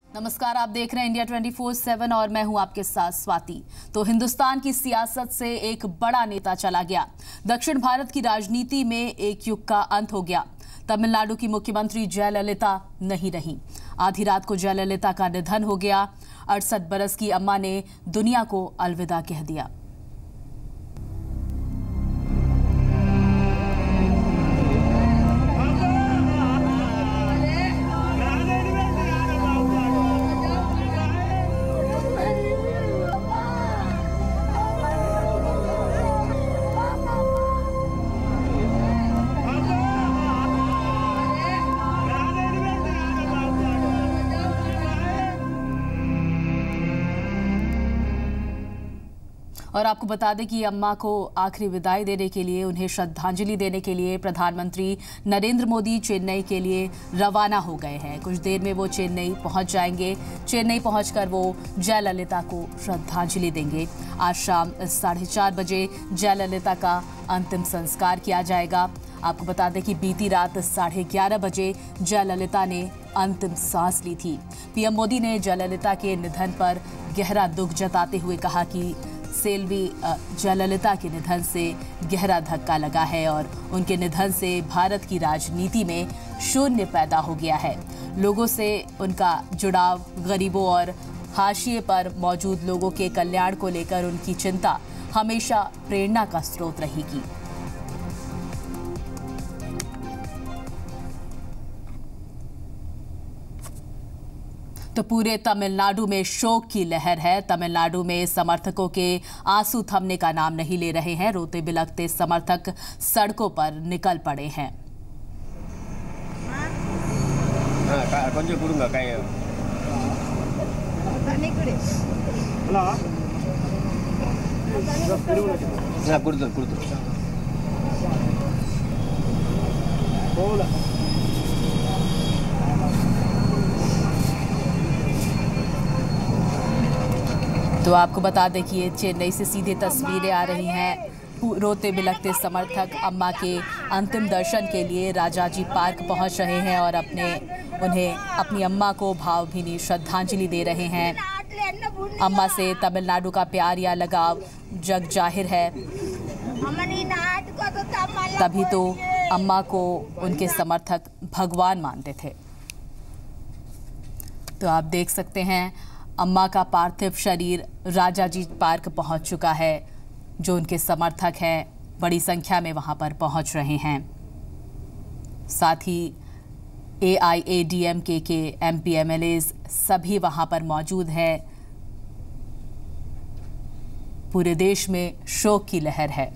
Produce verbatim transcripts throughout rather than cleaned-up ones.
नमस्कार, आप देख रहे हैं इंडिया ट्वेंटी फोर सेवन और मैं हूं आपके साथ स्वाति। तो हिंदुस्तान की सियासत से एक बड़ा नेता चला गया। दक्षिण भारत की राजनीति में एक युग का अंत हो गया। तमिलनाडु की मुख्यमंत्री जयललिता नहीं रही। आधी रात को जयललिता का निधन हो गया। अड़सठ बरस की अम्मा ने दुनिया को अलविदा कह दिया। और आपको बता दें कि अम्मा को आखिरी विदाई देने के लिए, उन्हें श्रद्धांजलि देने के लिए प्रधानमंत्री नरेंद्र मोदी चेन्नई के लिए रवाना हो गए हैं। कुछ देर में वो चेन्नई पहुंच जाएंगे। चेन्नई पहुंचकर वो जयललिता को श्रद्धांजलि देंगे। आज शाम साढ़े चार बजे जयललिता का अंतिम संस्कार किया जाएगा। आपको बता दें कि बीती रात साढ़े ग्यारह बजे जयललिता ने अंतिम सांस ली थी। पीएम मोदी ने जयललिता के निधन पर गहरा दुख जताते हुए कहा कि सेल्वी जयललिता के निधन से गहरा धक्का लगा है और उनके निधन से भारत की राजनीति में शून्य पैदा हो गया है। लोगों से उनका जुड़ाव, गरीबों और हाशिए पर मौजूद लोगों के कल्याण को लेकर उनकी चिंता हमेशा प्रेरणा का स्रोत रहेगी। तो पूरे तमिलनाडु में शोक की लहर है। तमिलनाडु में समर्थकों के आंसू थमने का नाम नहीं ले रहे हैं। रोते बिलखते समर्थक सड़कों पर निकल पड़े हैं। तो आपको बता दें कि ये चेन्नई से सीधे तस्वीरें आ रही हैं। रोते बिलखते समर्थक अम्मा के अंतिम दर्शन के लिए राजाजी पार्क पहुंच रहे हैं और अपने उन्हें अपनी अम्मा को भावभीनी श्रद्धांजलि दे रहे हैं। अम्मा से तमिलनाडु का प्यार या लगाव जग जाहिर है। तभी तो अम्मा को उनके समर्थक भगवान मानते थे। तो आप देख सकते हैं अम्मा का पार्थिव शरीर राजाजी पार्क पहुंच चुका है। जो उनके समर्थक हैं बड़ी संख्या में वहां पर पहुंच रहे हैं। साथ ही ए आई A D M K K M P M L as सभी वहां पर मौजूद हैं। पूरे देश में शोक की लहर है।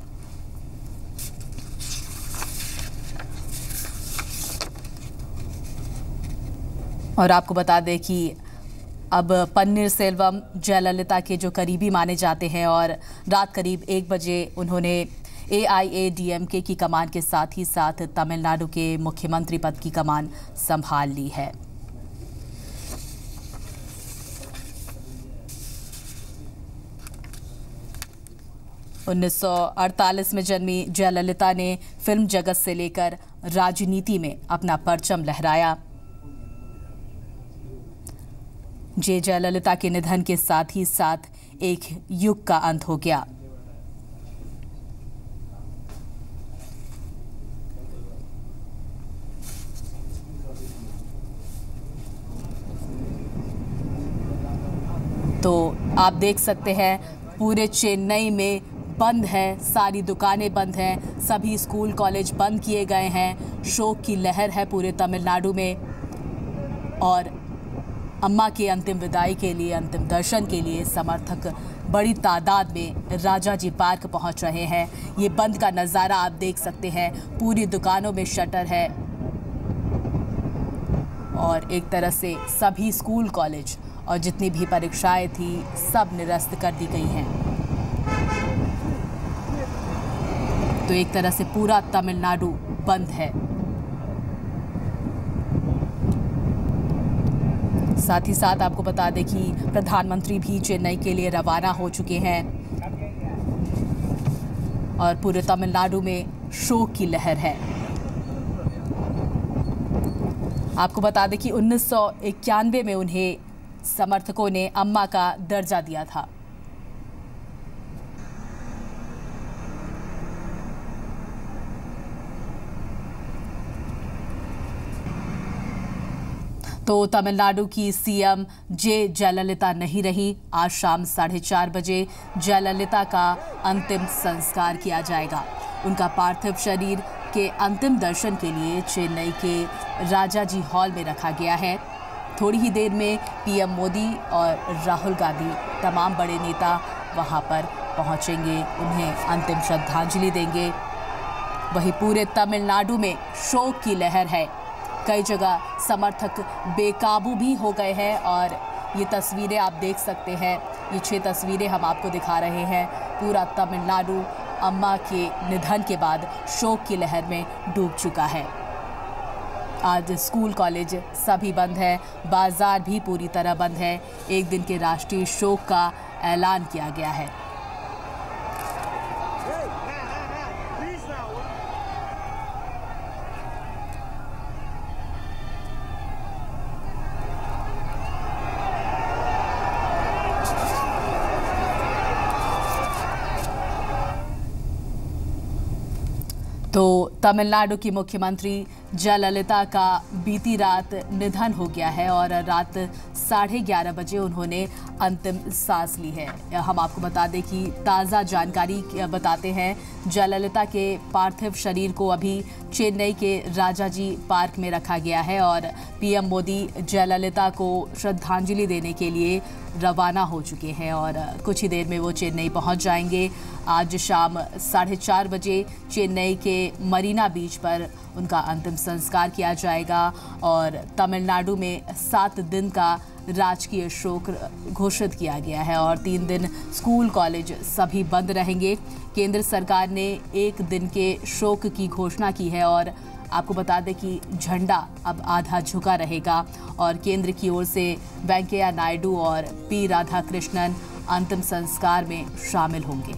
और आपको बता दें कि अब पन्नीर सेल्वम जयललिता के जो करीबी माने जाते हैं और रात करीब एक बजे उन्होंने ए आई ए डी एम के की कमान के साथ ही साथ तमिलनाडु के मुख्यमंत्री पद की कमान संभाल ली है। उन्नीस सौ अड़तालीस में जन्मी जयललिता ने फिल्म जगत से लेकर राजनीति में अपना परचम लहराया। जे जयललिता के निधन के साथ ही साथ एक युग का अंत हो गया। तो आप देख सकते हैं पूरे चेन्नई में बंद है, सारी दुकानें बंद हैं, सभी स्कूल कॉलेज बंद किए गए हैं। शोक की लहर है पूरे तमिलनाडु में और अम्मा के अंतिम विदाई के लिए, अंतिम दर्शन के लिए समर्थक बड़ी तादाद में राजाजी पार्क पहुंच रहे हैं। ये बंद का नज़ारा आप देख सकते हैं। पूरी दुकानों में शटर है और एक तरह से सभी स्कूल कॉलेज और जितनी भी परीक्षाएं थी सब निरस्त कर दी गई हैं। तो एक तरह से पूरा तमिलनाडु बंद है। साथ ही साथ आपको बता दें कि प्रधानमंत्री भी चेन्नई के लिए रवाना हो चुके हैं और पूरे तमिलनाडु में शोक की लहर है। आपको बता दें कि उन्नीस सौ इक्यानवे में उन्हें समर्थकों ने अम्मा का दर्जा दिया था। तो तमिलनाडु की सीएम जे जयललिता नहीं रही। आज शाम साढ़े चार बजे जयललिता का अंतिम संस्कार किया जाएगा। उनका पार्थिव शरीर के अंतिम दर्शन के लिए चेन्नई के राजाजी हॉल में रखा गया है। थोड़ी ही देर में पीएम मोदी और राहुल गांधी तमाम बड़े नेता वहां पर पहुंचेंगे, उन्हें अंतिम श्रद्धांजलि देंगे। वहीं पूरे तमिलनाडु में शोक की लहर है। कई जगह समर्थक बेकाबू भी हो गए हैं और ये तस्वीरें आप देख सकते हैं। ये छह तस्वीरें हम आपको दिखा रहे हैं। पूरा तमिलनाडु अम्मा के निधन के बाद शोक की लहर में डूब चुका है। आज स्कूल कॉलेज सभी बंद है, बाजार भी पूरी तरह बंद है। एक दिन के राष्ट्रीय शोक का ऐलान किया गया है। तो तमिलनाडु की मुख्यमंत्री जयललिता का बीती रात निधन हो गया है और रात साढ़े ग्यारह बजे उन्होंने अंतिम सांस ली है। हम आपको बता दें कि ताज़ा जानकारी बताते हैं, जयललिता के पार्थिव शरीर को अभी चेन्नई के राजाजी पार्क में रखा गया है और पीएम मोदी जयललिता को श्रद्धांजलि देने के लिए रवाना हो चुके हैं और कुछ ही देर में वो चेन्नई पहुंच जाएंगे। आज शाम साढ़े चार बजे चेन्नई के मरीना बीच पर उनका अंतिम संस्कार किया जाएगा और तमिलनाडु में सात दिन का राजकीय शोक घोषित किया गया है और तीन दिन स्कूल कॉलेज सभी बंद रहेंगे। केंद्र सरकार ने एक दिन के शोक की घोषणा की है और आपको बता दें कि झंडा अब आधा झुका रहेगा और केंद्र की ओर से वेंकैया नायडू और पी राधाकृष्णन अंतिम संस्कार में शामिल होंगे।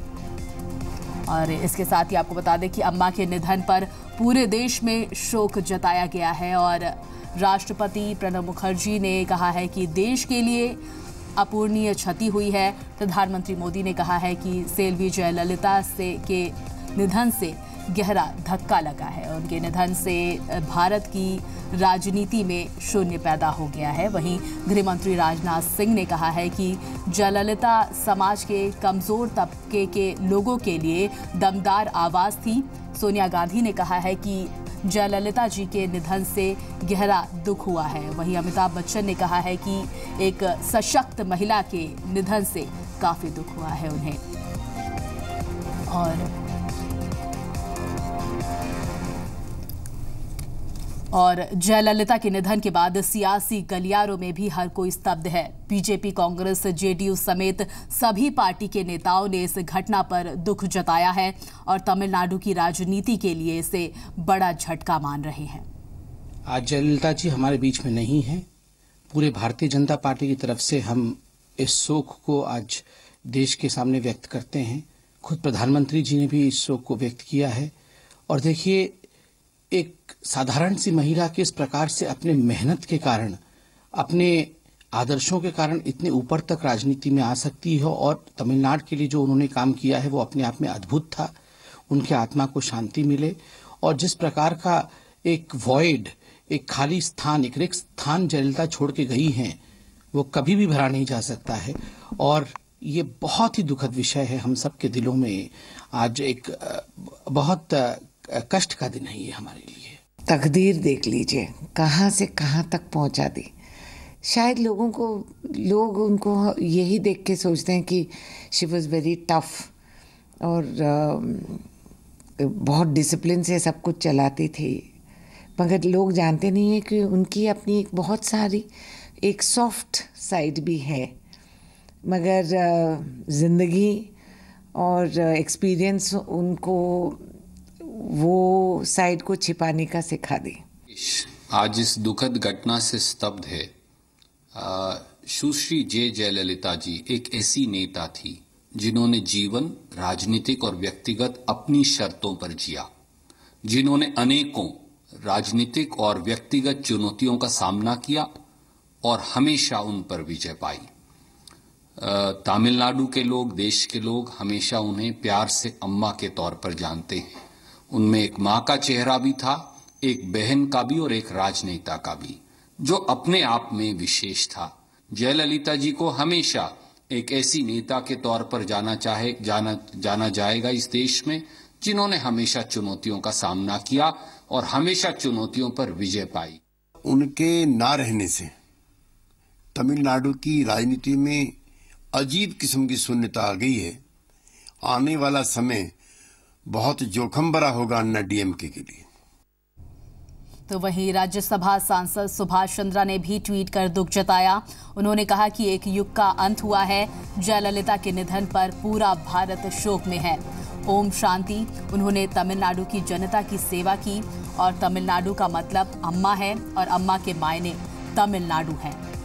और इसके साथ ही आपको बता दें कि अम्मा के निधन पर पूरे देश में शोक जताया गया है और राष्ट्रपति प्रणब मुखर्जी ने कहा है कि देश के लिए अपूर्णीय क्षति हुई है। प्रधानमंत्री मोदी ने कहा है कि सेल्वी जयललिता से के निधन से गहरा धक्का लगा है। उनके निधन से भारत की राजनीति में शून्य पैदा हो गया है। वहीं गृहमंत्री राजनाथ सिंह ने कहा है कि जयललिता समाज के कमजोर तबके के लोगों के लिए दमदार आवाज थी। सोनिया गांधी ने कहा है कि जयललिता जी के निधन से गहरा दुख हुआ है। वहीं अमिताभ बच्चन ने कहा है कि एक सशक्त महिला के निधन से काफी दुख हुआ है उन्हें। और और जयललिता के निधन के बाद सियासी गलियारों में भी हर कोई स्तब्ध है। बीजेपी, कांग्रेस, जेडीयू समेत सभी पार्टी के नेताओं ने इस घटना पर दुख जताया है और तमिलनाडु की राजनीति के लिए इसे बड़ा झटका मान रहे हैं। आज जयललिता जी हमारे बीच में नहीं है। पूरे भारतीय जनता पार्टी की तरफ से हम इस शोक को आज देश के सामने व्यक्त करते हैं। खुद प्रधानमंत्री जी ने भी इस शोक को व्यक्त किया है। और देखिए, एक साधारण सी महिला किस प्रकार से अपने मेहनत के कारण, अपने आदर्शों के कारण इतने ऊपर तक राजनीति में आ सकती है और तमिलनाडु के लिए जो उन्होंने काम किया है वो अपने आप में अद्भुत था। उनके आत्मा को शांति मिले और जिस प्रकार का एक वॉइड, एक खाली स्थान, एक रिक्त स्थान जयललिता छोड़ के गई हैं, वो कभी भी भरा नहीं जा सकता है। और ये बहुत ही दुखद विषय है। हम सबके दिलों में आज एक बहुत कष्ट का दिन है ये हमारे लिए। तकदीर देख लीजिए कहाँ से कहाँ तक पहुँचा दी। शायद लोगों को लोग उनको यही देख के सोचते हैं कि शी वॉज वेरी टफ और uh, बहुत डिसिप्लिन से सब कुछ चलाती थी, मगर लोग जानते नहीं हैं कि उनकी अपनी एक बहुत सारी एक सॉफ्ट साइड भी है। मगर uh, ज़िंदगी और एक्सपीरियंस uh, उनको वो साइड को छिपाने का सिखा दी। आज इस दुखद घटना से स्तब्ध है। सुश्री जे जयललिता जी एक ऐसी नेता थी जिन्होंने जीवन राजनीतिक और व्यक्तिगत अपनी शर्तों पर जिया, जिन्होंने अनेकों राजनीतिक और व्यक्तिगत चुनौतियों का सामना किया और हमेशा उन पर विजय पाई। तमिलनाडु के लोग, देश के लोग हमेशा उन्हें प्यार से अम्मा के तौर पर जानते हैं। उनमें एक माँ का चेहरा भी था, एक बहन का भी और एक राजनेता का भी, जो अपने आप में विशेष था। जयललिता जी को हमेशा एक ऐसी नेता के तौर पर जाना चाहे जाना जाना जाएगा इस देश में, जिन्होंने हमेशा चुनौतियों का सामना किया और हमेशा चुनौतियों पर विजय पाई। उनके ना रहने से तमिलनाडु की राजनीति में अजीब किस्म की शून्यता आ गई है। आने वाला समय बहुत जोखिम भरा होगा अन्ना डीएमके के लिए। तो वहीं राज्यसभा सांसद सुभाष चंद्रा ने भी ट्वीट कर दुख जताया। उन्होंने कहा कि एक युग का अंत हुआ है। जयललिता के निधन पर पूरा भारत शोक में है। ओम शांति। उन्होंने तमिलनाडु की जनता की सेवा की और तमिलनाडु का मतलब अम्मा है और अम्मा के मायने तमिलनाडु है।